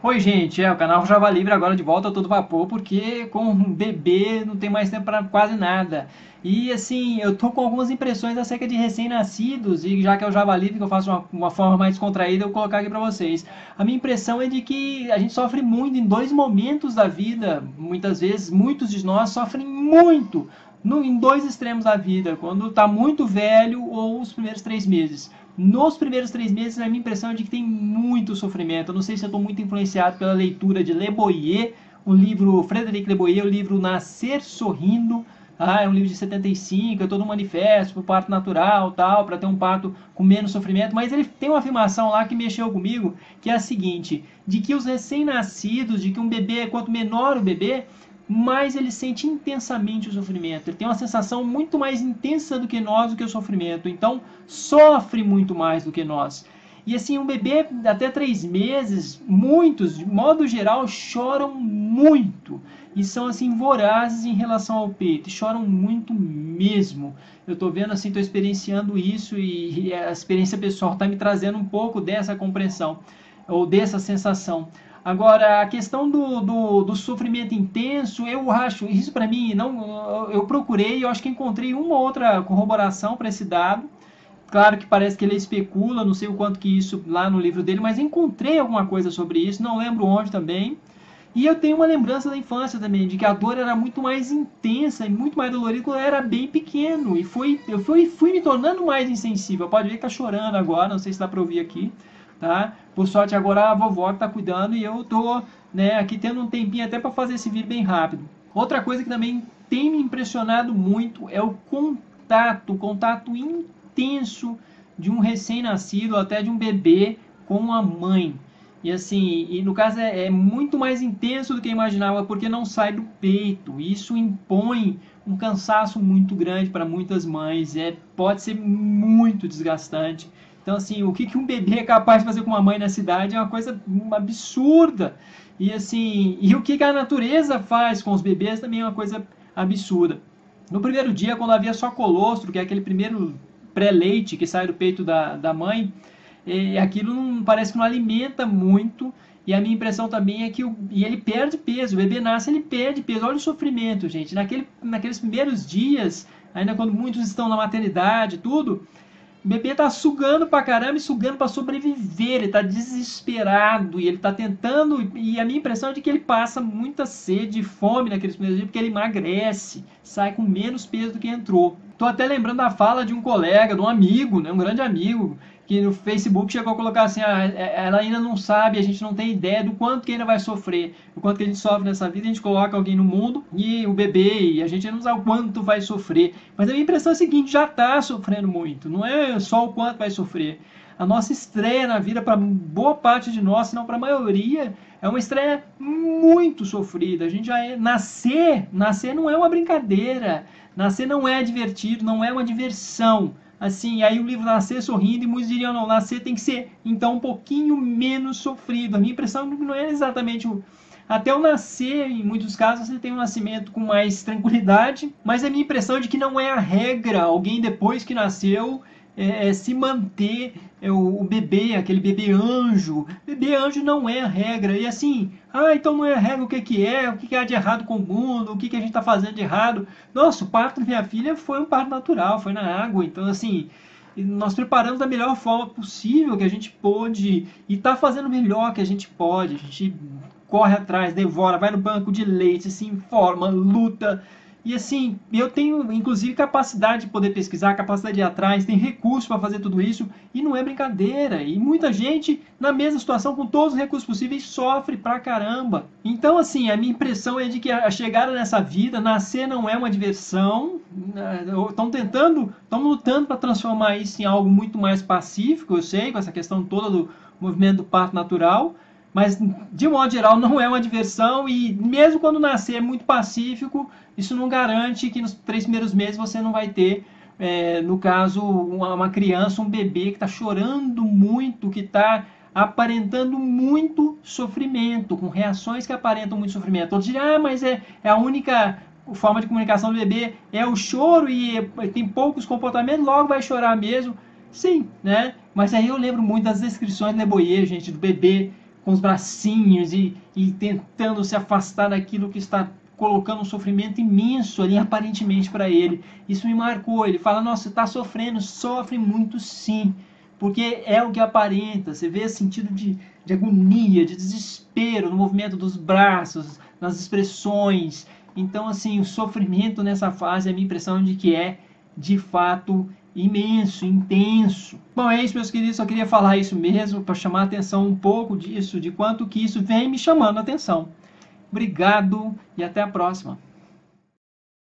Oi, gente, o canal Java Livre agora de volta a todo vapor, porque com um bebê não tem mais tempo para quase nada. E assim, eu tô com algumas impressões acerca de recém-nascidos, e já que é o Java Livre que eu faço uma forma mais descontraída, eu vou colocar aqui para vocês. A minha impressão é de que a gente sofre muito em dois momentos da vida, muitas vezes, muitos de nós sofrem muito em dois extremos da vida, quando está muito velho ou os primeiros 3 meses. Nos primeiros 3 meses, a minha impressão é de que tem muito sofrimento. Eu não sei se eu estou muito influenciado pela leitura de Le Boyer, o livro Frederic Le Boyer, o livro Nascer Sorrindo. É um livro de 75, é todo um manifesto para o parto natural, tal, para ter um parto com menos sofrimento. Mas ele tem uma afirmação lá que mexeu comigo, que é a seguinte: de que os recém-nascidos, de que um bebê, quanto menor o bebê, mais ele sente intensamente o sofrimento. Ele tem uma sensação muito mais intensa do que nós, do que o sofrimento. Então, sofre muito mais do que nós. E assim, um bebê até 3 meses, muitos, de modo geral, choram muito. E são assim vorazes em relação ao peito. E choram muito mesmo. Eu estou vendo assim, estou experienciando isso e a experiência pessoal está me trazendo um pouco dessa compreensão ou dessa sensação. Agora, a questão do sofrimento intenso, eu acho, isso para mim, não, eu procurei, eu acho que encontrei uma ou outra corroboração para esse dado. Claro que parece que ele especula, não sei o quanto que isso lá no livro dele, mas encontrei alguma coisa sobre isso, não lembro onde também. E eu tenho uma lembrança da infância também, de que a dor era muito mais intensa e muito mais dolorida quando eu era bem pequeno. E fui me tornando mais insensível. Pode ver que tá chorando agora, não sei se dá para ouvir aqui, tá? Por sorte agora a vovó que tá cuidando e eu tô, né, aqui tendo um tempinho até para fazer esse vídeo bem rápido. Outra coisa que também tem me impressionado muito é o contato intenso de um recém-nascido, até de um bebê com a mãe. E assim, e no caso é muito mais intenso do que eu imaginava, porque não sai do peito. Isso impõe um cansaço muito grande para muitas mães. Pode ser muito desgastante. Então, assim, o que um bebê é capaz de fazer com uma mãe na cidade é uma coisa absurda. E assim, e o que a natureza faz com os bebês também é uma coisa absurda. No primeiro dia, quando havia só colostro, que é aquele primeiro pré-leite que sai do peito da mãe, aquilo não, parece que não alimenta muito. E a minha impressão também é que e ele perde peso. O bebê nasce, ele perde peso. Olha o sofrimento, gente. Naqueles primeiros dias, ainda quando muitos estão na maternidade, tudo, o bebê tá sugando pra caramba e sugando pra sobreviver. Ele tá desesperado e ele tá tentando. E a minha impressão é de que ele passa muita sede e fome naqueles primeiros dias, porque ele emagrece, sai com menos peso do que entrou. Tô até lembrando da fala de um colega, de um amigo, né, um grande amigo, que no Facebook chegou a colocar assim: ela ainda não sabe, a gente não tem ideia do quanto que ainda vai sofrer, do quanto que a gente sofre nessa vida. A gente coloca alguém no mundo e o bebê, e a gente não sabe o quanto vai sofrer. Mas a minha impressão é a seguinte: já está sofrendo muito, não é só o quanto vai sofrer. A nossa estreia na vida, para boa parte de nós, se não para a maioria, é uma estreia muito sofrida. A gente já nascer não é uma brincadeira, nascer não é divertido, não é uma diversão. Assim, aí o livro Nascer Sorrindo, e muitos diriam: não, nascer tem que ser então um pouquinho menos sofrido. A minha impressão é que não é exatamente até o nascer, em muitos casos, você tem um nascimento com mais tranquilidade, mas a minha impressão é de que não é a regra. Alguém depois que nasceu se manter o bebê, aquele bebê anjo. Bebê anjo não é a regra. E assim, então não é a regra, o que é? O que há de errado com o mundo? O que a gente está fazendo de errado? Nossa, o parto da minha filha foi um parto natural, foi na água. Então, assim, nós preparamos da melhor forma possível que a gente pôde e está fazendo o melhor que a gente pode. A gente corre atrás, devora, vai no banco de leite, se informa, luta. E assim, eu tenho inclusive capacidade de poder pesquisar, capacidade de ir atrás, tem recursos para fazer tudo isso, e não é brincadeira. E muita gente, na mesma situação, com todos os recursos possíveis, sofre pra caramba. Então, assim, a minha impressão é de que a chegada nessa vida, nascer não é uma diversão. Estão lutando para transformar isso em algo muito mais pacífico, eu sei, com essa questão toda do movimento do parto natural. Mas, de modo geral, não é uma diversão, e mesmo quando nascer muito pacífico, isso não garante que nos 3 primeiros meses você não vai ter, no caso, uma criança, um bebê que está chorando muito, que está aparentando muito sofrimento, com reações que aparentam muito sofrimento. Outros dizem: mas é a única forma de comunicação do bebê é o choro e tem poucos comportamentos, logo vai chorar mesmo. Sim, né? Mas aí eu lembro muito das descrições de Le Boyer, gente, do bebê com os bracinhos e tentando se afastar daquilo que está colocando um sofrimento imenso ali aparentemente para ele. Isso me marcou. Ele fala: nossa, você está sofrendo, sofre muito sim, porque é o que aparenta. Você vê sentido de agonia, de desespero no movimento dos braços, nas expressões. Então, assim, o sofrimento nessa fase, a minha impressão de que é, de fato, imenso, intenso. Bom, é isso, meus queridos. Só queria falar isso mesmo, para chamar a atenção um pouco disso, de quanto que isso vem me chamando a atenção. Obrigado e até a próxima.